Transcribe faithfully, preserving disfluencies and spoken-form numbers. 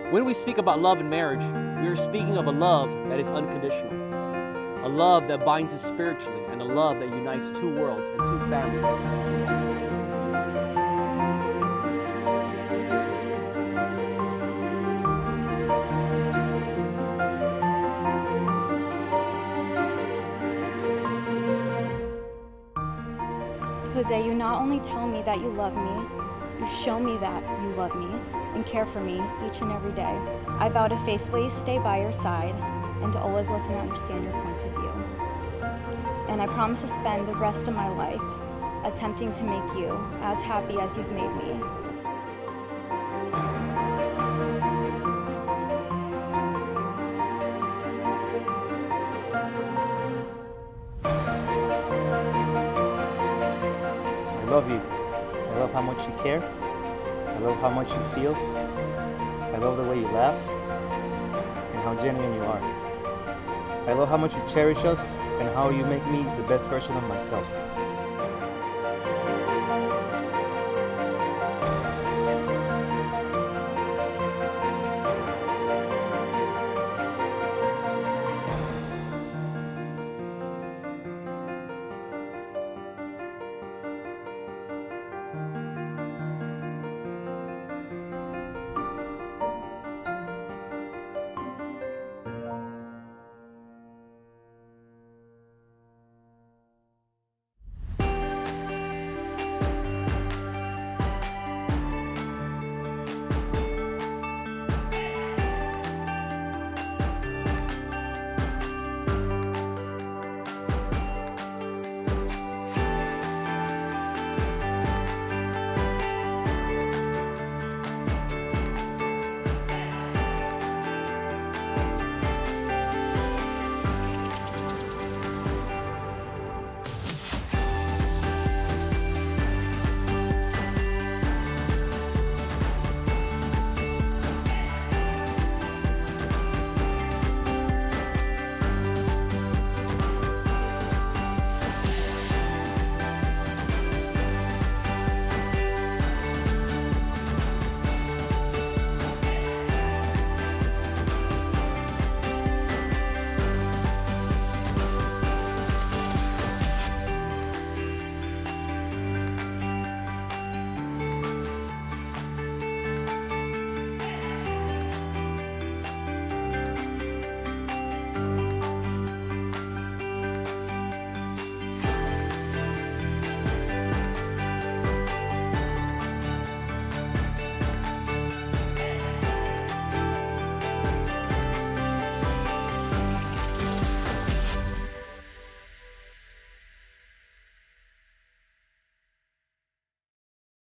When we speak about love and marriage, we are speaking of a love that is unconditional, a love that binds us spiritually, and a love that unites two worlds and two families into one. Jose, you not only tell me that you love me, you show me that you love me and care for me each and every day. I vow to faithfully stay by your side and to always listen and understand your points of view. And I promise to spend the rest of my life attempting to make you as happy as you've made me. I love you. I love how much you care. I love how much you feel. I love the way you laugh and how genuine you are. I love how much you cherish us and how you make me the best version of myself.